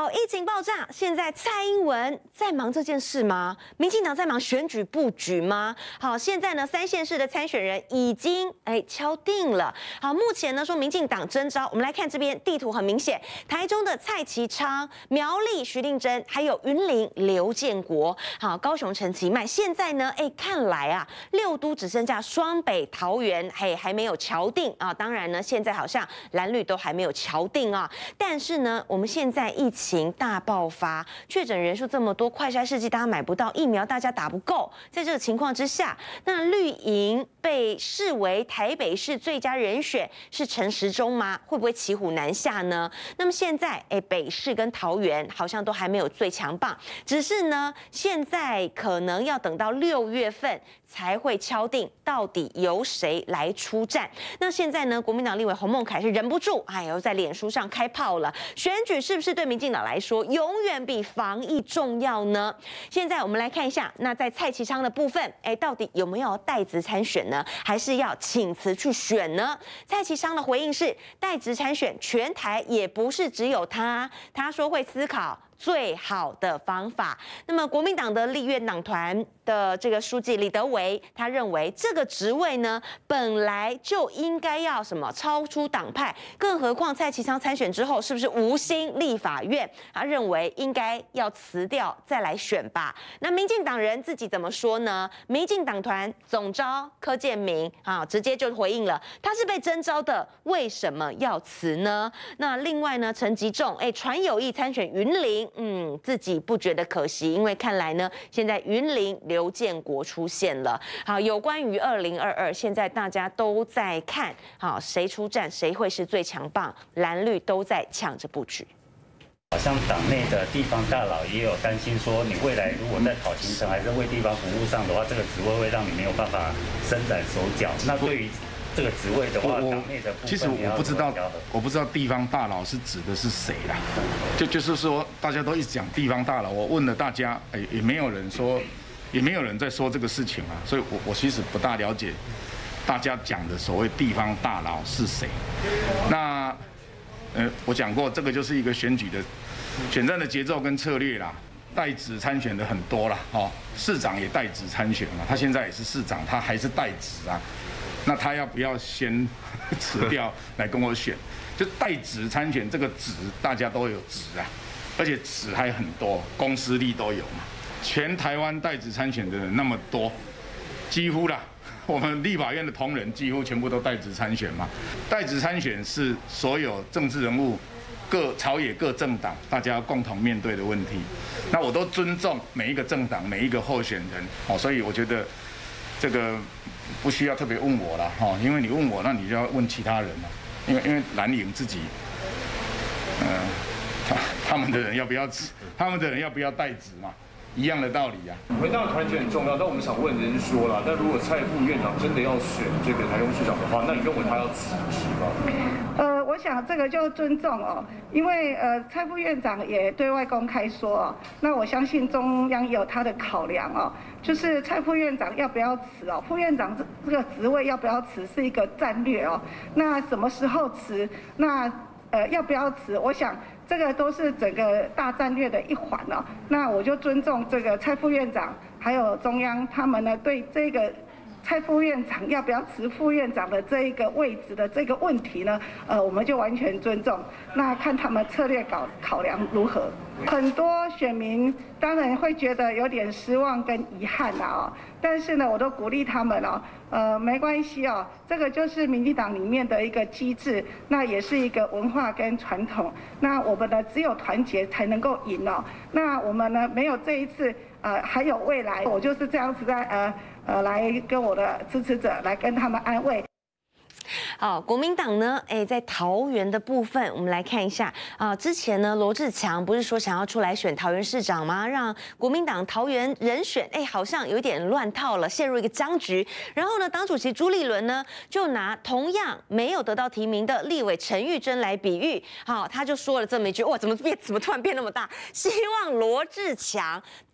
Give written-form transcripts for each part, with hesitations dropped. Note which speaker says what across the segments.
Speaker 1: 好，疫情爆炸，现在蔡英文在忙这件事吗？民进党在忙选举布局吗？好，现在呢，3县市的参选人已经敲定了。好，目前呢说民进党征召，我们来看这边地图很明显，台中的蔡其昌、苗栗徐令珍，还有云林刘建国，好，高雄陈其迈。现在呢，看来啊，6都只剩下双北、桃园，还没有敲定啊。当然呢，现在好像蓝绿都还没有敲定啊。但是呢，我们现在疫情大爆发，确诊人数这么多，快筛试剂大家买不到，疫苗大家打不够，在这个情况之下，那绿营被视为台北市最佳人选是陈时中吗？会不会骑虎难下呢？那么现在北市跟桃园好像都还没有最强棒，只是呢，现在可能要等到6月份才会敲定到底由谁来出战。那现在呢，国民党立委洪孟凯是忍不住，又在脸书上开炮了。选举是不是对民进党来说永远比防疫重要呢？现在我们来看一下，那在蔡其昌的部分，到底有没有代职参选呢？还是要请辞去选呢？蔡其昌的回应是，代职参选，全台也不是只有他，他说会思考最好的方法。那么国民党的立院党团的这个书记李德维，他认为这个职位呢，本来就应该要超出党派，更何况蔡其昌参选之后，是不是无心立法院？他认为应该要辞掉再来选吧。那民进党人自己怎么说呢？民进党团总召柯建铭直接就回应了，他是被征召的，为什么要辞呢？那另外呢，陈吉仲传有意参选云林。自己不觉得可惜，因为看来呢，现在云林刘建国出现了。好，有关于2022，现在大家都在看，好，谁出战，谁会是最强棒，蓝绿都在抢着布局。
Speaker 2: 好像党内的地方大佬也有担心说，你未来如果在跑行程还是为地方服务上的话，这个职位会让你没有办法伸展手脚。那对于这个职位的话，党内的部分，
Speaker 3: 其实我不知道地方大佬是指的是谁啦。就是说，大家都一直讲地方大佬，我问了大家，也没有人说，也没有人在说这个事情啊。所以我其实不大了解大家讲的所谓地方大佬是谁。那我讲过，这个就是一个选举的选战的节奏跟策略啦。代职参选的很多啦，市长也代职参选嘛，他现在也是市长，他还是代职啊。那他要不要先辞掉来跟我选？就代职参选这个职，大家都有职啊，而且职还很多，公司力都有嘛。全台湾代职参选的人那么多，几乎啦，我们立法院的同仁几乎全部都代职参选嘛。代职参选是所有政治人物、朝野各政党大家共同面对的问题。那我都尊重每一个政党、每一个候选人，所以我觉得这个不需要特别问我啦，因为你问我，那你就要问其他人了，因为蓝营自己，他们的人要不要代职嘛，一样的道理啊。
Speaker 4: 回到团结很重要，但我们想问的是说啦，但如果蔡副院长真的要选这个台中市长的话，那你认为他要辞职吗？
Speaker 5: 我想这个就尊重因为蔡副院长也对外公开说那我相信中央也有他的考量就是蔡副院长要不要辞副院长这个职位要不要辞是一个战略那什么时候辞，那要不要辞，我想这个都是整个大战略的一环那我就尊重这个蔡副院长还有中央他们呢对这个蔡副院长要不要辞副院长的这一个位置的这个问题呢，我们就完全尊重。那看他们策略考量如何。很多选民当然会觉得有点失望跟遗憾但是呢，我都鼓励他们没关系这个就是民进党里面的一个机制，那也是一个文化跟传统。那我们呢，只有团结才能够赢那我们呢，没有这一次还有未来。我就是这样子在来跟我的支持者来跟他们安慰。
Speaker 1: 好，国民党呢，在桃园的部分，我们来看一下之前呢，罗志强不是说想要出来选桃园市长吗？让国民党桃园人选，好像有点乱套了，陷入一个僵局。然后呢，党主席朱立伦呢，就拿同样没有得到提名的立委陈玉珍来比喻，他就说了这么一句，哇，怎么突然变那么大？希望罗志强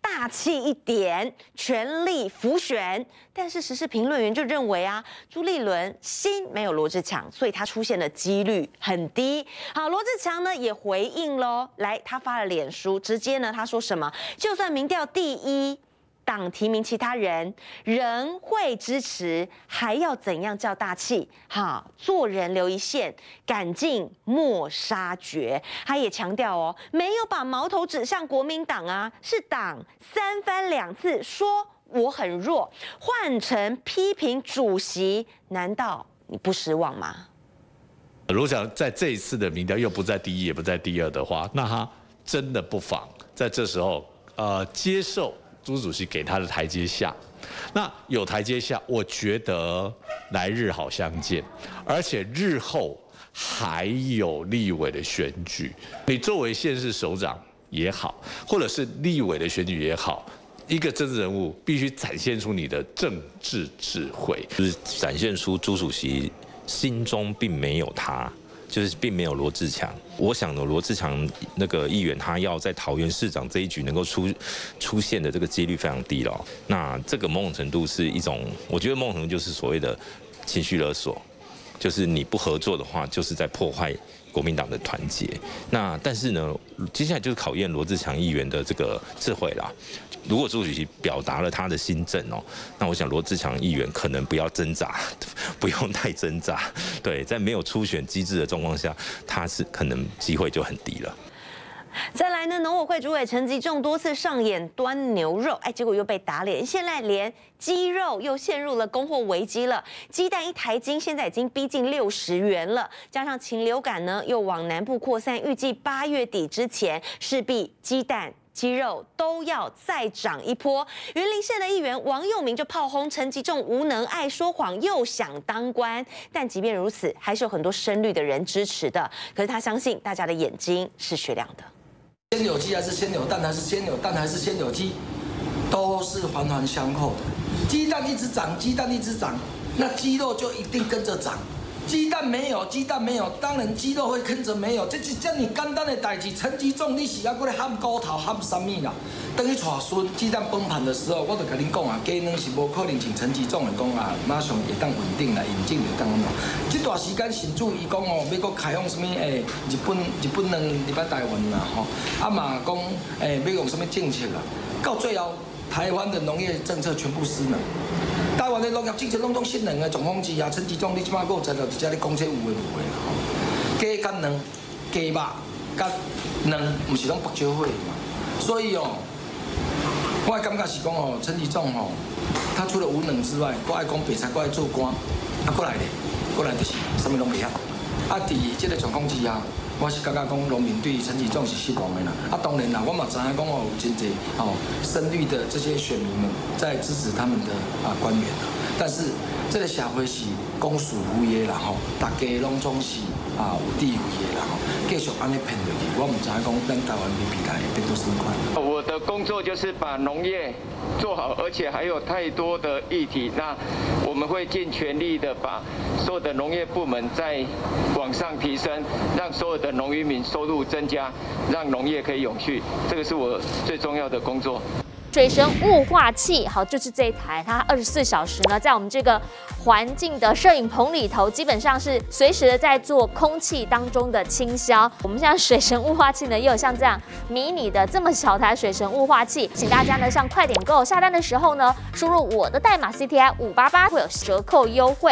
Speaker 1: 大气一点，全力辅选。但是时事评论员就认为啊，朱立伦心没有罗志强，所以他出现的几率很低。好，罗志强呢也回应喽，来，他发了脸书，直接呢他说什么？就算民调第一。党提名其他人仍会支持，还要怎样叫大气？好，做人留一线，赶尽莫杀绝。他也强调哦，没有把矛头指向国民党啊，是党三番两次说我很弱，换成批评主席，难道你不失望吗？
Speaker 6: 如果想在这一次的民调又不在第一也不在第二的话，那他真的不妨在这时候接受朱主席给他的台阶下。那有台阶下，我觉得来日好相见，而且日后还有立委的选举，你作为县市首长也好，或者是立委的选举也好，一个政治人物必须展现出你的政治智慧，
Speaker 7: 就是展现出朱主席心中并没有他，就是并没有罗志强。我想呢，罗志强那个议员他要在桃园市长这一局能够出现的这个几率非常低了。那这个某种程度是一种，我觉得某种程度就是所谓的情绪勒索，就是你不合作的话，就是在破坏国民党的团结。那但是呢，接下来就是考验罗志强议员的这个智慧啦。如果朱主席表达了他的心政哦，那我想罗志强议员可能不要挣扎，不用太挣扎。对，在没有初选机制的状况下，他是可能机会就很低了。
Speaker 1: 再来呢，农委会主委陈吉仲多次上演端牛肉，结果又被打脸，现在连鸡肉又陷入了供货危机了。鸡蛋一台斤现在已经逼近60元了，加上禽流感呢又往南部扩散，预计8月底之前势必鸡蛋、鸡肉都要再涨一波。云林县的议员王佑明就炮轰陈吉仲无能、爱说谎，又想当官。但即便如此，还是有很多深绿的人支持的。可是他相信大家的眼睛是雪亮的。
Speaker 8: 先有鸡还是先有蛋，还是先有蛋还是先有鸡，都是环环相扣的。鸡蛋一直涨，鸡蛋一直涨，那鸡肉就一定跟着涨。鸡蛋没有，当然鸡肉会跟着没有。这是这么简单的代志，陈吉仲你是要过来喊骨头喊什么啦？等去带孙鸡蛋崩盘的时候，我就跟恁讲啊，鸡卵是无可能像陈吉仲来讲啊，马上会当稳定来引进来当嘛。这段时间新主伊讲哦，要搁开放什么日本卵入来台湾啦吼，啊嘛讲要用什么政策啦，到最后台湾的农业政策全部失能。台湾的农业政策拢失能的状况之下，陈吉仲你即摆搁有在了，直接咧讲这有诶无诶啦吼。鸡甲卵、鸡肉甲卵，毋是拢白烧火嘛？所以哦，我的感觉是讲哦，陈吉仲吼，他除了无能之外，搁爱讲白菜，搁爱做官，过来咧，过来就是啥物拢袂晓。伫这个状况之下，我是感觉讲农民对陈吉仲是失望的啦。当然啦，我嘛知影讲哦，有真侪深绿的这些选民们在支持他们的官员啦。但是这个社会是公私无业啦吼，大家拢总是有地位的啦吼，继续安尼骗落去，我唔知影讲咱台湾未来会变做什么款。
Speaker 9: 我的工作就是把农业做好，而且还有太多的议题，那我们会尽全力的把所有的农业部门再往上提升，让所有的农渔民收入增加，让农业可以永续，这个是我最重要的工作。
Speaker 10: 水神雾化器，好，就是这一台，它24小时呢，在我们这个环境的摄影棚里头，基本上是随时的在做空气当中的清消。我们现在水神雾化器呢，也有像这样迷你的这么小台水神雾化器，请大家呢上快点购下单的时候呢，输入我的代码 CTI588会有折扣优惠。